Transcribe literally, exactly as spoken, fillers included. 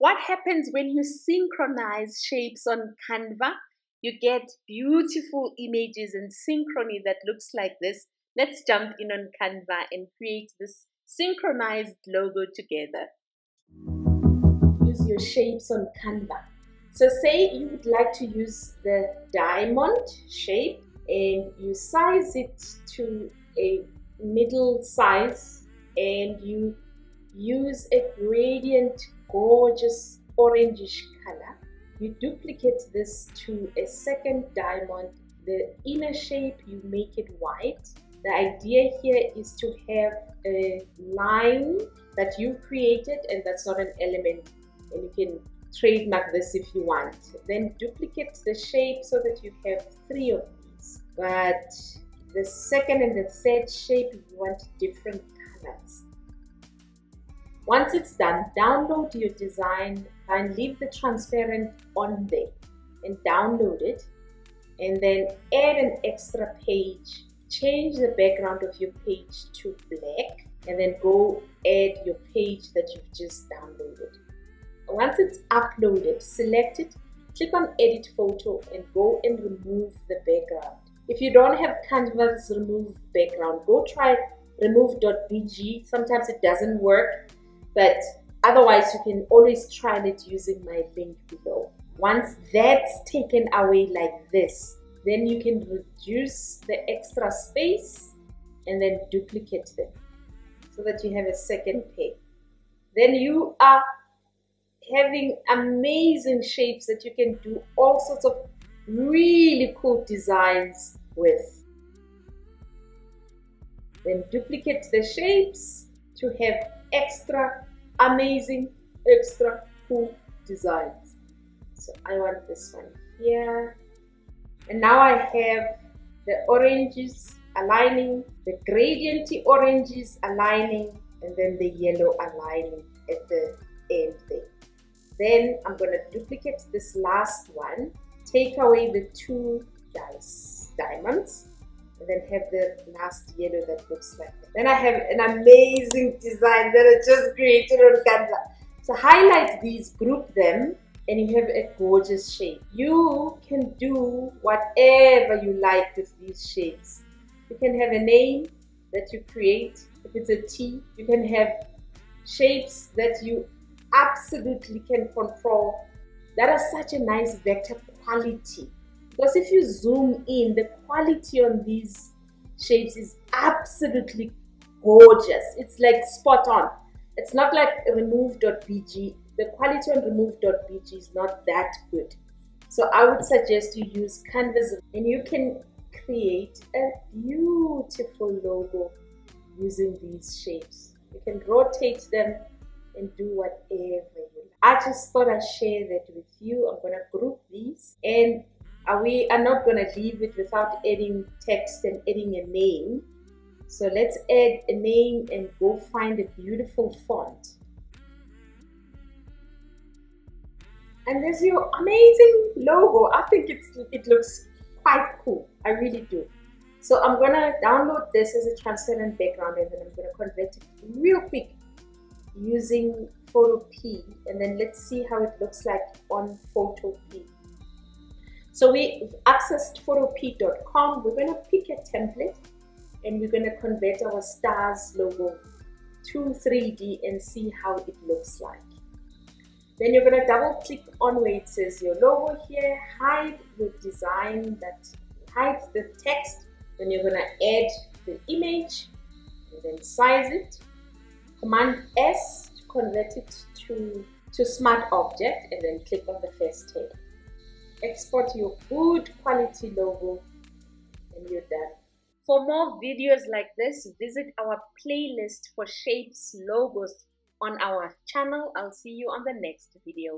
What happens when you synchronize shapes on Canva? You get beautiful images in synchrony that looks like this. Let's jump in on Canva and create this synchronized logo together. Use your shapes on Canva. So say you would like to use the diamond shape and you size it to a middle size and you use a gradient gorgeous orangish color. You duplicate this to a second diamond. The inner shape, you make it white. The idea here is to have a line that you created and that's not an element, and you can trademark this if you want. Then duplicate the shape so that you have three of these, but the second and the third shape you want different colors. Once it's done, download your design and leave the transparent on there and download it, and then add an extra page. Change the background of your page to black and then go add your page that you've just downloaded. Once it's uploaded, select it, click on edit photo and go and remove the background. If you don't have Canva's remove background, go try remove dot b g. Sometimes it doesn't work, but otherwise you can always try it using my link below. Once that's taken away like this, then you can reduce the extra space and then duplicate them so that you have a second pair. Then you are having amazing shapes that you can do all sorts of really cool designs with. Then duplicate the shapes to have extra amazing, extra cool designs. So I want this one here. And now I have the oranges aligning, the gradienty oranges aligning, and then the yellow aligning at the end there. Then I'm going to duplicate this last one, take away the two dice, diamonds, and then have the last yellow that looks like that. Then I have an amazing design that I just created on Canva. So highlight these, group them, and you have a gorgeous shape. You can do whatever you like with these shapes. You can have a name that you create. If it's a T, you can have shapes that you absolutely can control that are such a nice vector quality. Because if you zoom in, the quality on these shapes is absolutely gorgeous. It's like spot on. It's not like remove dot b g. The quality on remove dot b g is not that good. So I would suggest you use Canvas and you can create a beautiful logo using these shapes. You can rotate them and do whatever you like. I just thought I'd share that with you. I'm going to group these, and we are not going to leave it without adding text and adding a name. So let's add a name and go find a beautiful font. And there's your amazing logo. I think it's, it looks quite cool. I really do. So I'm going to download this as a transparent background, and then I'm going to convert it real quick using Photopea, and then let's see how it looks like on Photopea. So we've accessed photopea dot com. We're going to pick a template and we're going to convert our stars logo to three D and see how it looks like. Then you're going to double click on where it says your logo here, hide the design, that hide the text. Then you're going to add the image and then size it. Command S to convert it to, to smart object, and then click on the first tab. Export your good quality logo and you're done. For more videos like this, visit our playlist for shapes, logos on our channel. I'll see you on the next video.